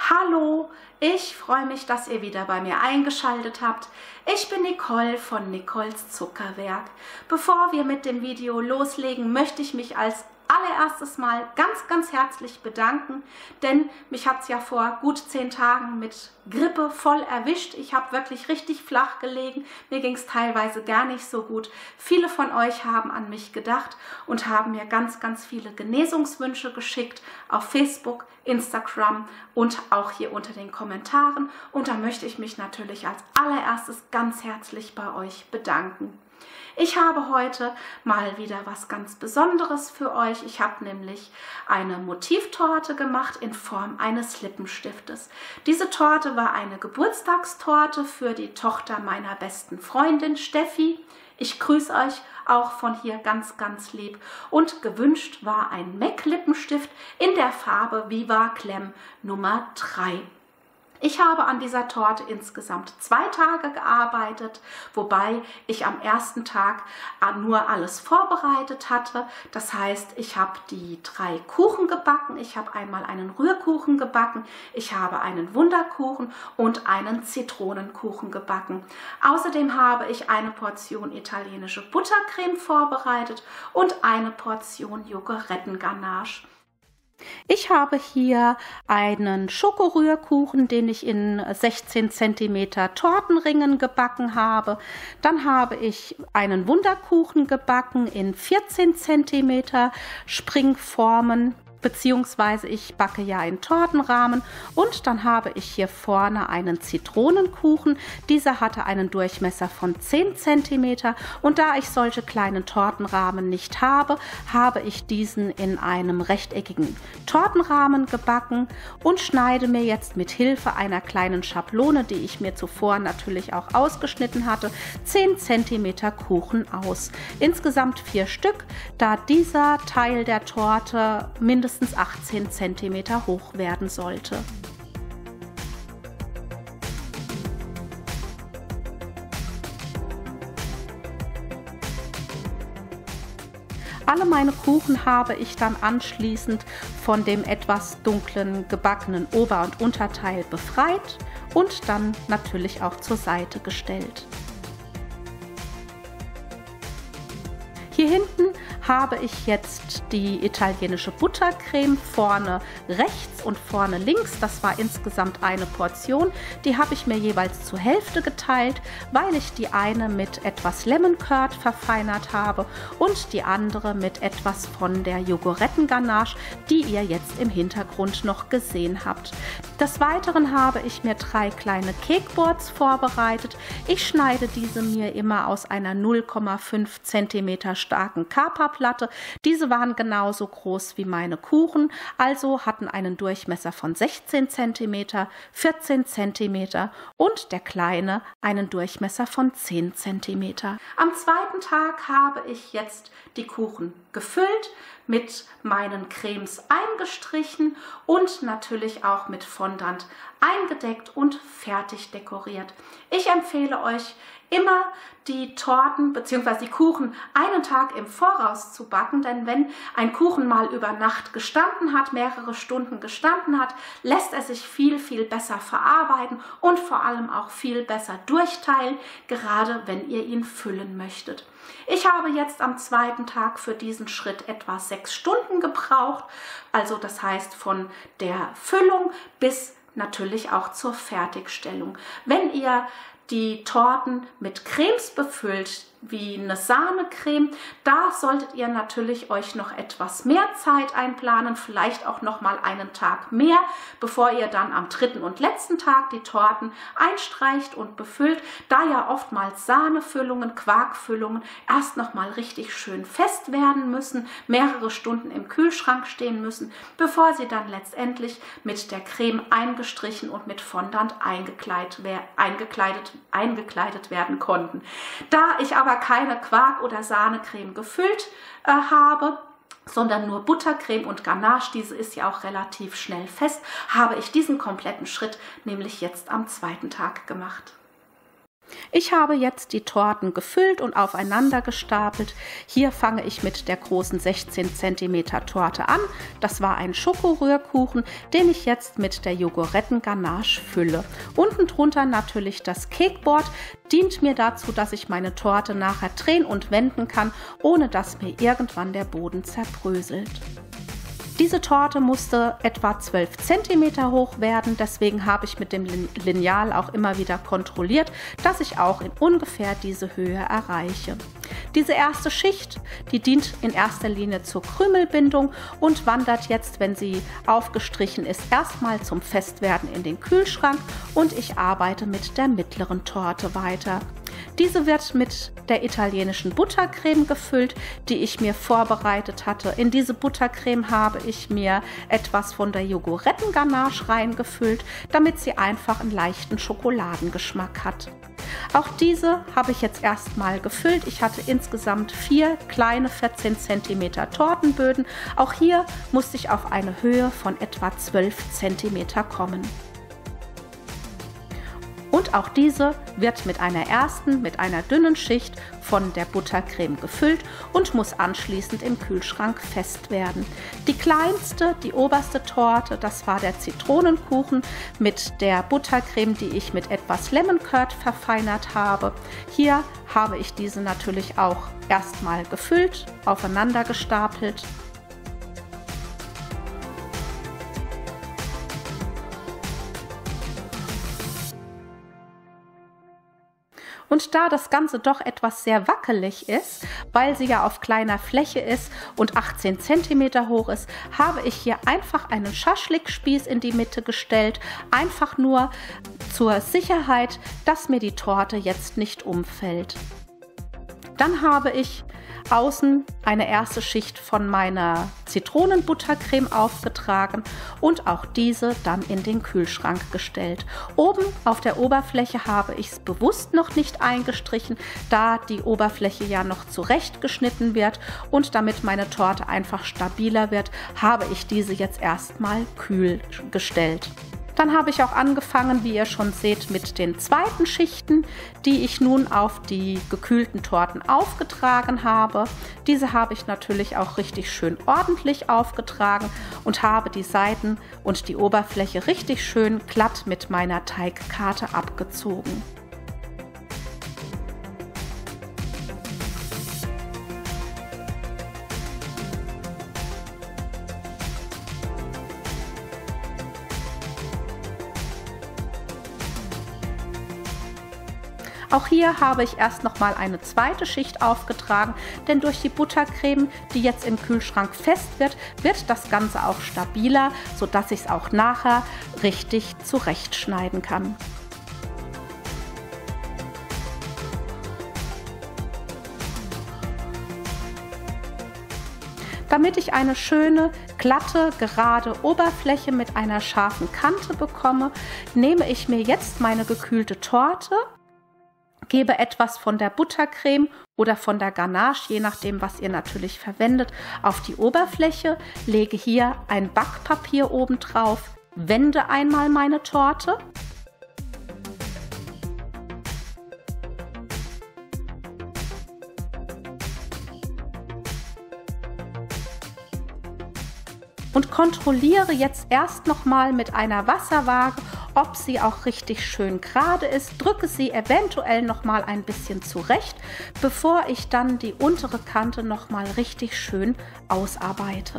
Hallo, ich freue mich, dass ihr wieder bei mir eingeschaltet habt. Ich bin Nicole von Nicoles Zuckerwerk. Bevor wir mit dem Video loslegen, möchte ich mich als allererstes mal ganz herzlich bedanken, denn mich hat es ja vor gut 10 Tagen mit Grippe voll erwischt. Ich habe wirklich richtig flach gelegen. Mir ging es teilweise gar nicht so gut. Viele von euch haben an mich gedacht und haben mir ganz viele Genesungswünsche geschickt auf Facebook, Instagram und auch hier unter den Kommentaren. Und da möchte ich mich natürlich als allererstes ganz herzlich bei euch bedanken. Ich habe heute mal wieder was ganz Besonderes für euch. Ich habe nämlich eine Motivtorte gemacht in Form eines Lippenstiftes. Diese Torte war eine Geburtstagstorte für die Tochter meiner besten Freundin Steffi. Ich grüße euch auch von hier ganz lieb. Und gewünscht war ein MAC Lippenstift in der Farbe Viva Clem Nummer 3. Ich habe an dieser Torte insgesamt 2 Tage gearbeitet, wobei ich am ersten Tag nur alles vorbereitet hatte. Das heißt, ich habe die 3 Kuchen gebacken. Ich habe einmal einen Rührkuchen gebacken, ich habe einen Wunderkuchen und einen Zitronenkuchen gebacken. Außerdem habe ich eine Portion italienische Buttercreme vorbereitet und eine Portion Jogorettenganache. Ich habe hier einen Schokorührkuchen, den ich in 16 cm Tortenringen gebacken habe. Dann habe ich einen Wunderkuchen gebacken in 14 cm Springformen, beziehungsweise ich backe ja in Tortenrahmen, und dann habe ich hier vorne einen Zitronenkuchen. Dieser hatte einen Durchmesser von 10 cm und da ich solche kleinen Tortenrahmen nicht habe, habe ich diesen in einem rechteckigen Tortenrahmen gebacken und schneide mir jetzt mit Hilfe einer kleinen Schablone, die ich mir zuvor natürlich auch ausgeschnitten hatte, 10 cm Kuchen aus. Insgesamt 4 Stück, da dieser Teil der Torte mindestens 18 cm hoch werden sollte. Alle meine Kuchen habe ich dann anschließend von dem etwas dunklen gebackenen Ober- und Unterteil befreit und dann natürlich auch zur Seite gestellt. Hier hinten habe ich jetzt die italienische Buttercreme, vorne rechts und vorne links. Das war insgesamt eine Portion. Die habe ich mir jeweils zur Hälfte geteilt, weil ich die eine mit etwas Lemon Curd verfeinert habe und die andere mit etwas von der Jogorettenganache, die ihr jetzt im Hintergrund noch gesehen habt. Des Weiteren habe ich mir 3 kleine Cakeboards vorbereitet. Ich schneide diese mir immer aus einer 0,5 cm starken Kaperplatte. Diese waren genauso groß wie meine Kuchen, also hatten einen Durchmesser von 16 cm, 14 cm und der kleine einen Durchmesser von 10 cm. Am zweiten Tag habe ich jetzt die Kuchen gefüllt, mit meinen Cremes eingestrichen und natürlich auch mit Fondant eingedeckt und fertig dekoriert. Ich empfehle euch immer, die Torten bzw. die Kuchen einen Tag im Voraus zu backen, denn wenn ein Kuchen mal über Nacht gestanden hat, mehrere Stunden gestanden hat, lässt er sich viel besser verarbeiten und vor allem auch viel besser durchteilen, gerade wenn ihr ihn füllen möchtet. Ich habe jetzt am zweiten Tag für diesen Schritt etwa 6 Stunden gebraucht, also das heißt von der Füllung bis natürlich auch zur Fertigstellung. Wenn ihr die Torten mit Cremes befüllt, wie eine Sahnecreme, da solltet ihr natürlich euch noch etwas mehr Zeit einplanen, vielleicht auch noch mal einen Tag mehr, bevor ihr dann am 3. und letzten Tag die Torten einstreicht und befüllt, da ja oftmals Sahnefüllungen, Quarkfüllungen erst noch mal richtig schön fest werden müssen, mehrere Stunden im Kühlschrank stehen müssen, bevor sie dann letztendlich mit der Creme eingestrichen und mit Fondant eingekleidet werden konnten. Da ich aber keine Quark- oder Sahnecreme gefüllt habe, sondern nur Buttercreme und Ganache, diese ist ja auch relativ schnell fest, habe ich diesen kompletten Schritt nämlich jetzt am zweiten Tag gemacht. Ich habe jetzt die Torten gefüllt und aufeinander gestapelt. Hier fange ich mit der großen 16 cm Torte an. Das war ein Schokorührkuchen, den ich jetzt mit der Jogoretten-Ganache fülle. Unten drunter natürlich das Cakeboard. Dient mir dazu, dass ich meine Torte nachher drehen und wenden kann, ohne dass mir irgendwann der Boden zerbröselt. Diese Torte musste etwa 12 cm hoch werden, deswegen habe ich mit dem Lineal auch immer wieder kontrolliert, dass ich auch in ungefähr diese Höhe erreiche. Diese erste Schicht, die dient in erster Linie zur Krümelbindung und wandert jetzt, wenn sie aufgestrichen ist, erstmal zum Festwerden in den Kühlschrank und ich arbeite mit der mittleren Torte weiter. Diese wird mit der italienischen Buttercreme gefüllt, die ich mir vorbereitet hatte. In diese Buttercreme habe ich mir etwas von der Jogoretten-Ganache reingefüllt, damit sie einfach einen leichten Schokoladengeschmack hat. Auch diese habe ich jetzt erstmal gefüllt. Ich hatte insgesamt 4 kleine 14 cm Tortenböden. Auch hier musste ich auf eine Höhe von etwa 12 cm kommen. Und auch diese wird mit einer dünnen Schicht von der Buttercreme gefüllt und muss anschließend im Kühlschrank fest werden. Die kleinste, die oberste Torte, das war der Zitronenkuchen mit der Buttercreme, die ich mit etwas Lemon Curd verfeinert habe. Hier habe ich diese natürlich auch erstmal gefüllt, aufeinander gestapelt. Und da das Ganze doch etwas sehr wackelig ist, weil sie ja auf kleiner Fläche ist und 18 cm hoch ist, habe ich hier einfach einen Schaschlikspieß in die Mitte gestellt, einfach nur zur Sicherheit, dass mir die Torte jetzt nicht umfällt. Dann habe ich außen eine erste Schicht von meiner Zitronenbuttercreme aufgetragen und auch diese dann in den Kühlschrank gestellt. Oben auf der Oberfläche habe ich es bewusst noch nicht eingestrichen, da die Oberfläche ja noch zurechtgeschnitten wird und damit meine Torte einfach stabiler wird, habe ich diese jetzt erstmal kühl gestellt. Dann habe ich auch angefangen, wie ihr schon seht, mit den zweiten Schichten, die ich nun auf die gekühlten Torten aufgetragen habe. Diese habe ich natürlich auch richtig schön ordentlich aufgetragen und habe die Seiten und die Oberfläche richtig schön glatt mit meiner Teigkarte abgezogen. Auch hier habe ich erst noch mal eine zweite Schicht aufgetragen, denn durch die Buttercreme, die jetzt im Kühlschrank fest wird, wird das Ganze auch stabiler, sodass ich es auch nachher richtig zurechtschneiden kann. Damit ich eine schöne, glatte, gerade Oberfläche mit einer scharfen Kante bekomme, nehme ich mir jetzt meine gekühlte Torte, gebe etwas von der Buttercreme oder von der Ganache, je nachdem, was ihr natürlich verwendet, auf die Oberfläche, lege hier ein Backpapier oben drauf, wende einmal meine Torte. Und kontrolliere jetzt erst nochmal mit einer Wasserwaage, ob sie auch richtig schön gerade ist. Drücke sie eventuell nochmal ein bisschen zurecht, bevor ich dann die untere Kante nochmal richtig schön ausarbeite.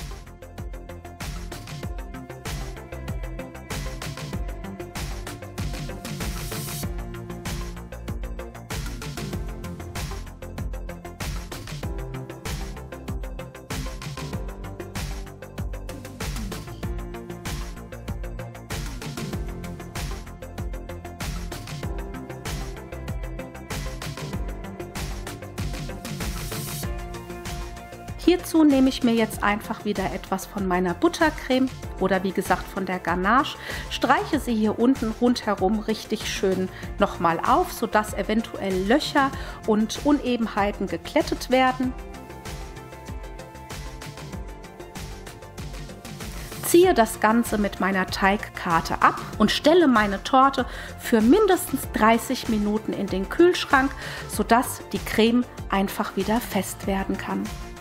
Hierzu nehme ich mir jetzt einfach wieder etwas von meiner Buttercreme oder wie gesagt von der Ganache, streiche sie hier unten rundherum richtig schön nochmal auf, sodass eventuell Löcher und Unebenheiten geglättet werden. ziehe das Ganze mit meiner Teigkarte ab und stelle meine Torte für mindestens 30 Minuten in den Kühlschrank, sodass die Creme einfach wieder fest werden kann.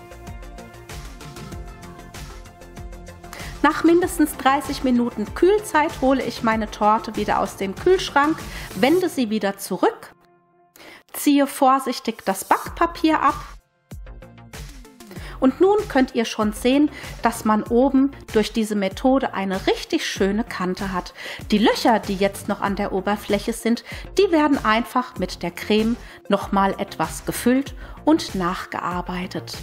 Nach mindestens 30 Minuten Kühlzeit hole ich meine Torte wieder aus dem Kühlschrank, wende sie wieder zurück, ziehe vorsichtig das Backpapier ab und nun könnt ihr schon sehen, dass man oben durch diese Methode eine richtig schöne Kante hat. Die Löcher, die jetzt noch an der Oberfläche sind, die werden einfach mit der Creme nochmal etwas gefüllt und nachgearbeitet.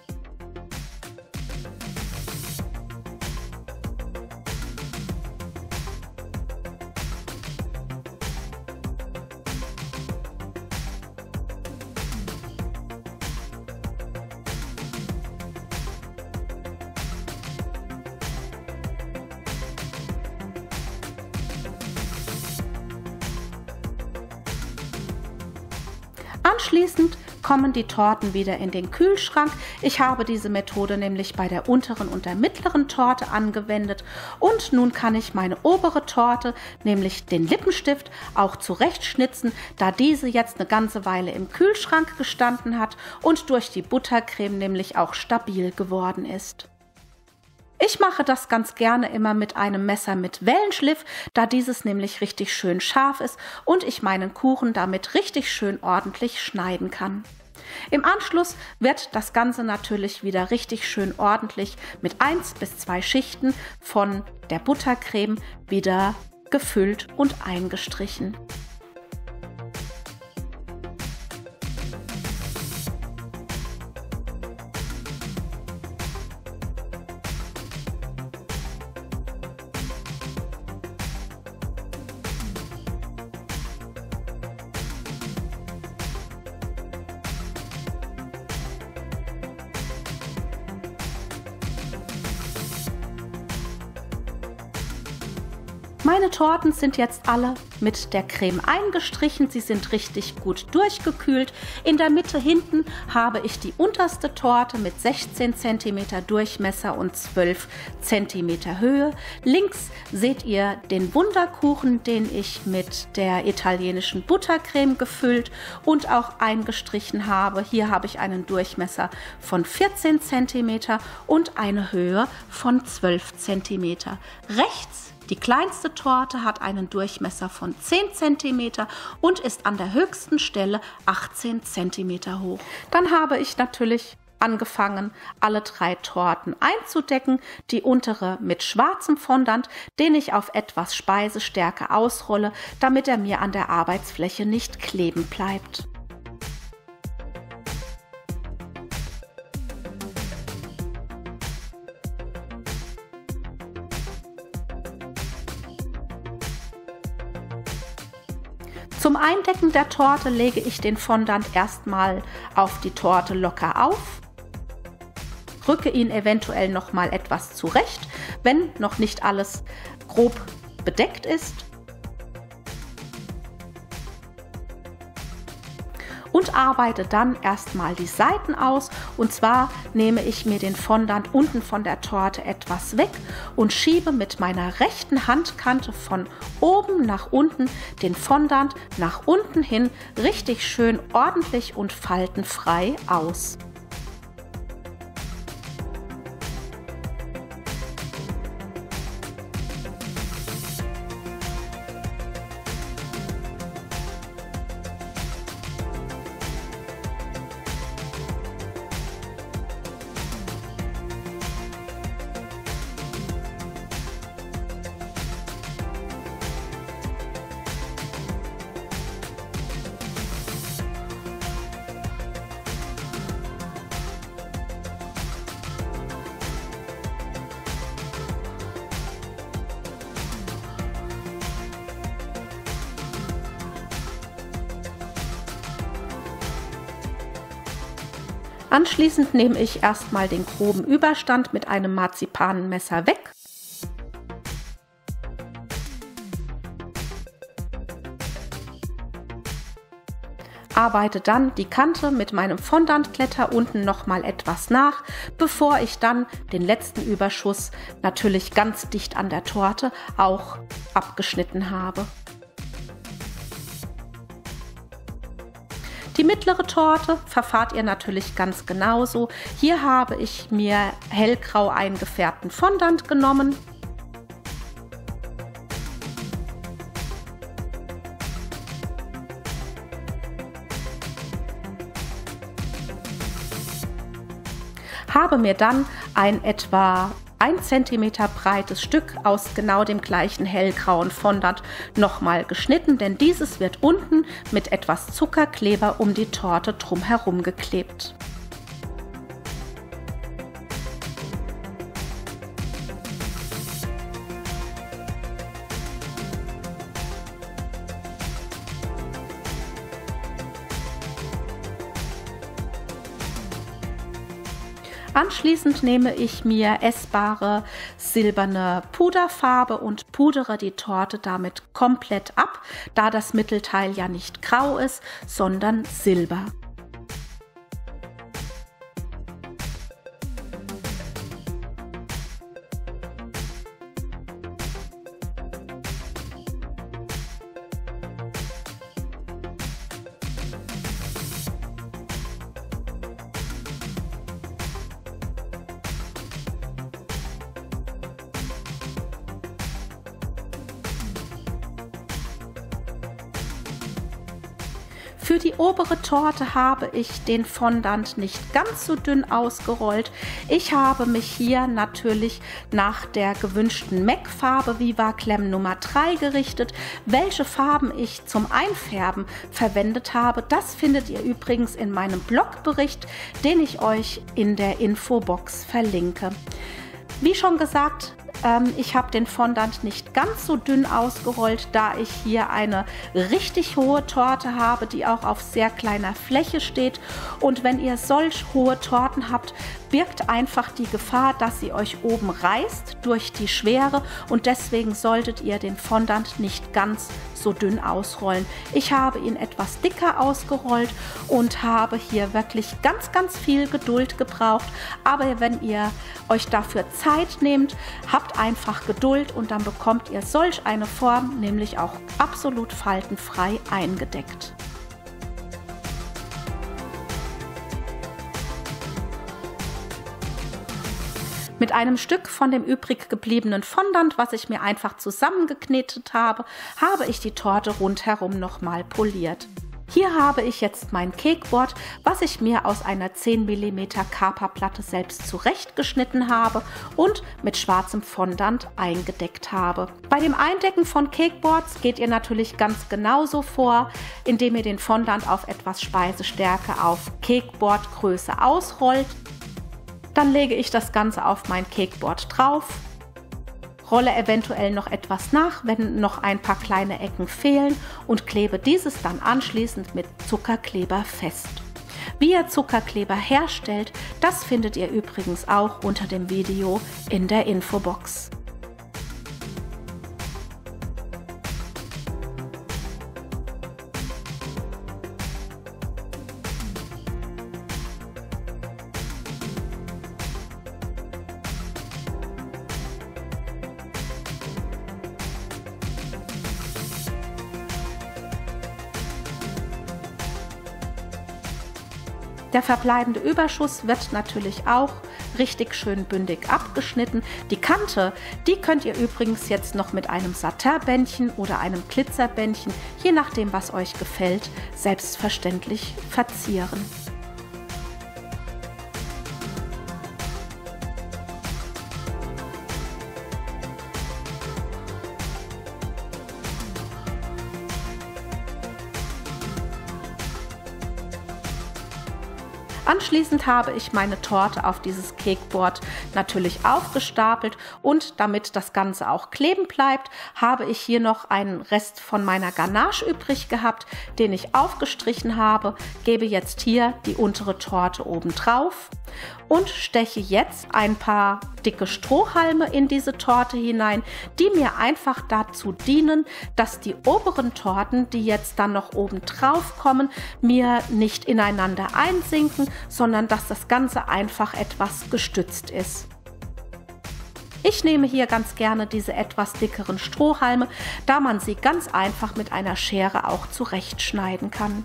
Anschließend kommen die Torten wieder in den Kühlschrank. Ich habe diese Methode nämlich bei der unteren und der mittleren Torte angewendet und nun kann ich meine obere Torte, nämlich den Lippenstift, auch zurechtschnitzen, da diese jetzt eine ganze Weile im Kühlschrank gestanden hat und durch die Buttercreme nämlich auch stabil geworden ist. Ich mache das ganz gerne immer mit einem Messer mit Wellenschliff, da dieses nämlich richtig schön scharf ist und ich meinen Kuchen damit richtig schön ordentlich schneiden kann. Im Anschluss wird das Ganze natürlich wieder richtig schön ordentlich mit 1 bis 2 Schichten von der Buttercreme wieder gefüllt und eingestrichen. Meine Torten sind jetzt alle mit der Creme eingestrichen, sie sind richtig gut durchgekühlt. In der Mitte hinten habe ich die unterste Torte mit 16 cm Durchmesser und 12 cm Höhe. Links seht ihr den Wunderkuchen, den ich mit der italienischen Buttercreme gefüllt und auch eingestrichen habe. Hier habe ich einen Durchmesser von 14 cm und eine Höhe von 12 cm. Rechts die kleinste Torte hat einen Durchmesser von 10 cm und ist an der höchsten Stelle 18 cm hoch. Dann habe ich natürlich angefangen, alle 3 Torten einzudecken. Die untere mit schwarzem Fondant, den ich auf etwas Speisestärke ausrolle, damit er mir an der Arbeitsfläche nicht kleben bleibt. Zum Eindecken der Torte lege ich den Fondant erstmal auf die Torte locker auf, rücke ihn eventuell noch mal etwas zurecht, wenn noch nicht alles grob bedeckt ist. Und arbeite dann erstmal die Seiten aus, und zwar nehme ich mir den Fondant unten von der Torte etwas weg und schiebe mit meiner rechten Handkante von oben nach unten den Fondant nach unten hin richtig schön ordentlich und faltenfrei aus. Anschließend nehme ich erstmal den groben Überstand mit einem Marzipanmesser weg. arbeite dann die Kante mit meinem Fondant-Glätter unten nochmal etwas nach, bevor ich dann den letzten Überschuss natürlich ganz dicht an der Torte auch abgeschnitten habe. Die mittlere Torte verfahrt ihr natürlich ganz genauso. Hier habe ich mir hellgrau eingefärbten Fondant genommen. Habe mir dann ein etwa 1 cm breites Stück aus genau dem gleichen hellgrauen Fondant nochmal geschnitten, denn dieses wird unten mit etwas Zuckerkleber um die Torte drumherum geklebt. Anschließend nehme ich mir essbare silberne Puderfarbe und pudere die Torte damit komplett ab, da das Mittelteil ja nicht grau ist, sondern silber. Für die obere Torte habe ich den Fondant nicht ganz so dünn ausgerollt. Ich habe mich hier natürlich nach der gewünschten MAC-Farbe Viva Clem Nummer 3 gerichtet. Welche Farben ich zum Einfärben verwendet habe, das findet ihr übrigens in meinem Blogbericht, den ich euch in der Infobox verlinke. Wie schon gesagt, ich habe den Fondant nicht ganz so dünn ausgerollt, da ich hier eine richtig hohe Torte habe, die auch auf sehr kleiner Fläche steht. Und wenn ihr solch hohe Torten habt, birgt einfach die Gefahr, dass sie euch oben reißt durch die Schwere, und deswegen solltet ihr den Fondant nicht ganz so dünn ausrollen. Ich habe ihn etwas dicker ausgerollt und habe hier wirklich ganz viel Geduld gebraucht. Aber wenn ihr euch dafür Zeit nehmt, habt einfach Geduld und dann bekommt ihr solch eine Form, nämlich auch absolut faltenfrei eingedeckt. Mit einem Stück von dem übrig gebliebenen Fondant, was ich mir einfach zusammengeknetet habe, habe ich die Torte rundherum nochmal poliert. Hier habe ich jetzt mein Cakeboard, was ich mir aus einer 10 mm Kaperplatte selbst zurechtgeschnitten habe und mit schwarzem Fondant eingedeckt habe. Bei dem Eindecken von Cakeboards geht ihr natürlich ganz genauso vor, indem ihr den Fondant auf etwas Speisestärke auf Cakeboardgröße ausrollt. Dann lege ich das Ganze auf mein Cakeboard drauf, rolle eventuell noch etwas nach, wenn noch ein paar kleine Ecken fehlen, und klebe dieses dann anschließend mit Zuckerkleber fest. Wie ihr Zuckerkleber herstellt, das findet ihr übrigens auch unter dem Video in der Infobox. Der verbleibende Überschuss wird natürlich auch richtig schön bündig abgeschnitten. Die Kante, die könnt ihr übrigens jetzt noch mit einem Satinbändchen oder einem Glitzerbändchen, je nachdem was euch gefällt, selbstverständlich verzieren. Anschließend habe ich meine Torte auf dieses Cakeboard natürlich aufgestapelt, und damit das Ganze auch kleben bleibt, habe ich hier noch einen Rest von meiner Ganache übrig gehabt, den ich aufgestrichen habe. Gebe jetzt hier die untere Torte oben drauf und steche jetzt ein paar dicke Strohhalme in diese Torte hinein, die mir einfach dazu dienen, dass die oberen Torten, die jetzt dann noch oben drauf kommen, mir nicht ineinander einsinken, sondern dass das Ganze einfach etwas gestützt ist. Ich nehme hier ganz gerne diese etwas dickeren Strohhalme, da man sie ganz einfach mit einer Schere auch zurechtschneiden kann.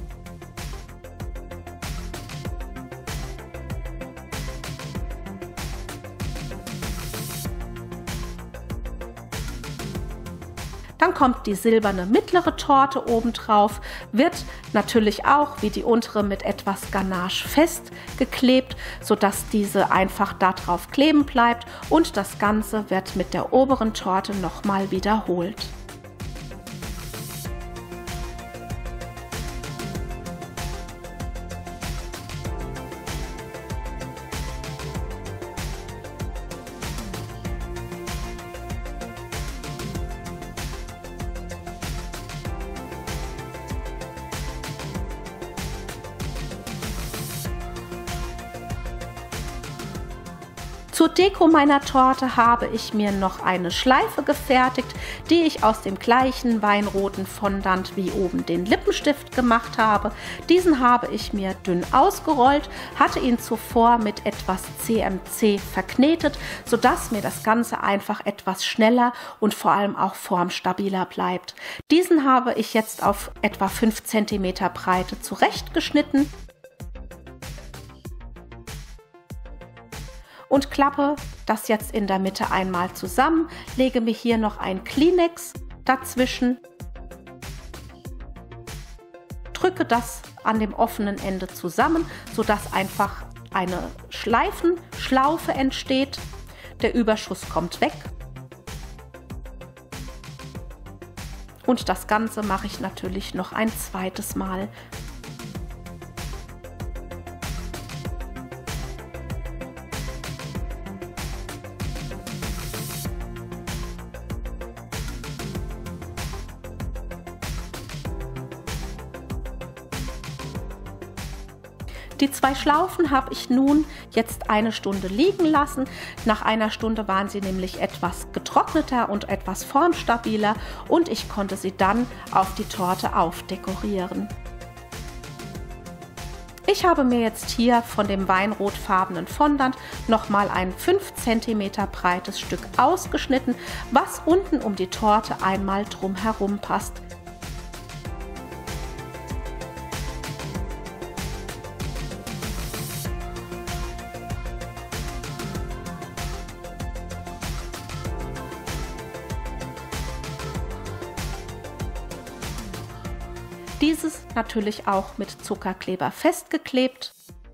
Dann kommt die silberne mittlere Torte oben drauf, wird natürlich auch wie die untere mit etwas Ganache festgeklebt, sodass diese einfach da drauf kleben bleibt, und das Ganze wird mit der oberen Torte nochmal wiederholt. Zur Deko meiner Torte habe ich mir noch eine Schleife gefertigt, die ich aus dem gleichen weinroten Fondant wie oben den Lippenstift gemacht habe. Diesen habe ich mir dünn ausgerollt, hatte ihn zuvor mit etwas CMC verknetet, sodass mir das Ganze einfach etwas schneller und vor allem auch formstabiler bleibt. Diesen habe ich jetzt auf etwa 5 cm Breite zurechtgeschnitten und klappe das jetzt in der Mitte einmal zusammen, lege mir hier noch ein Kleenex dazwischen, drücke das an dem offenen Ende zusammen, sodass einfach eine Schleifenschlaufe entsteht. Der Überschuss kommt weg. Und das Ganze mache ich natürlich noch ein zweites Mal. Die 2 Schlaufen habe ich nun jetzt eine Stunde liegen lassen. Nach einer Stunde waren sie nämlich etwas getrockneter und etwas formstabiler und ich konnte sie dann auf die Torte aufdekorieren. Ich habe mir jetzt hier von dem weinrotfarbenen Fondant nochmal ein 5 cm breites Stück ausgeschnitten, was unten um die Torte einmal drum herum passt. Dieses natürlich auch mit Zuckerkleber festgeklebt.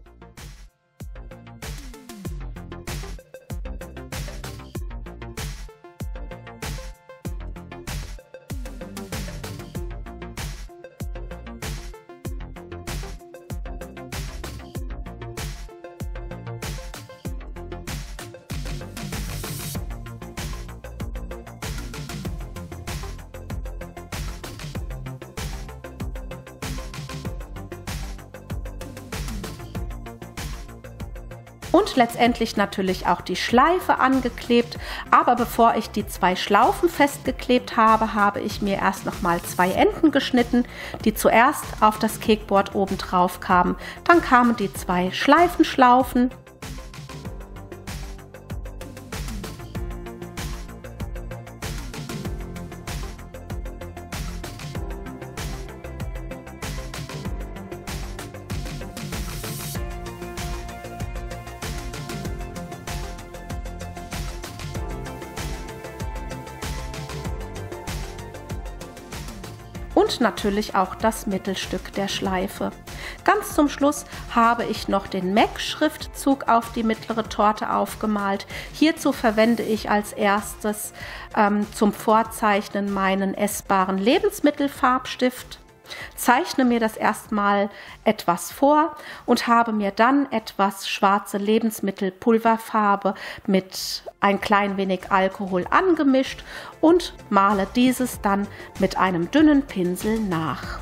Und letztendlich natürlich auch die Schleife angeklebt, aber bevor ich die 2 Schlaufen festgeklebt habe, habe ich mir erst noch mal 2 Enden geschnitten, die zuerst auf das Kekboard oben drauf kamen. Dann kamen die 2 Schleifenschlaufen. Und natürlich auch das Mittelstück der Schleife. Ganz zum Schluss habe ich noch den MAC-Schriftzug auf die mittlere Torte aufgemalt. Hierzu verwende ich als erstes zum Vorzeichnen meinen essbaren Lebensmittelfarbstift. Zeichne mir das erstmal etwas vor und habe mir dann etwas schwarze Lebensmittelpulverfarbe mit ein klein wenig Alkohol angemischt und male dieses dann mit einem dünnen Pinsel nach.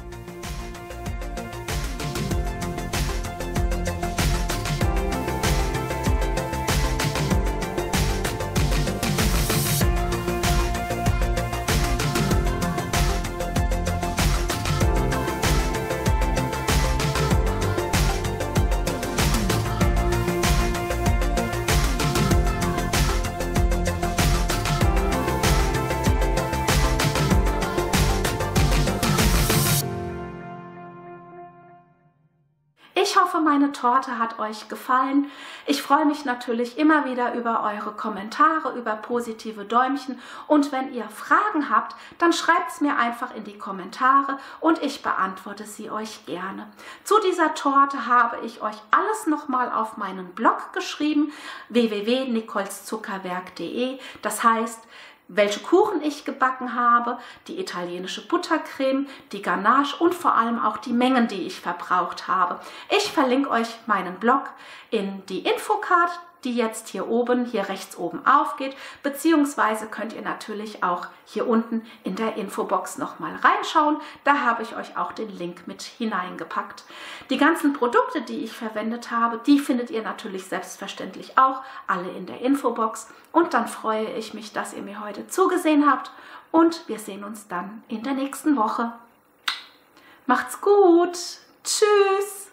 Ich hoffe, meine Torte hat euch gefallen. Ich freue mich natürlich immer wieder über eure Kommentare, über positive Däumchen. Und wenn ihr Fragen habt, dann schreibt es mir einfach in die Kommentare und ich beantworte sie euch gerne. Zu dieser Torte habe ich euch alles nochmal auf meinen Blog geschrieben, www.nicoleszuckerwerk.de. Das heißt, welche Kuchen ich gebacken habe, die italienische Buttercreme, die Ganache und vor allem auch die Mengen, die ich verbraucht habe. Ich verlinke euch meinen Blog in die Infocard, die jetzt hier oben, hier rechts oben aufgeht, beziehungsweise könnt ihr natürlich auch hier unten in der Infobox nochmal reinschauen. Da habe ich euch auch den Link mit hineingepackt. Die ganzen Produkte, die ich verwendet habe, die findet ihr natürlich selbstverständlich auch alle in der Infobox. Und dann freue ich mich, dass ihr mir heute zugesehen habt und wir sehen uns dann in der nächsten Woche. Macht's gut! Tschüss!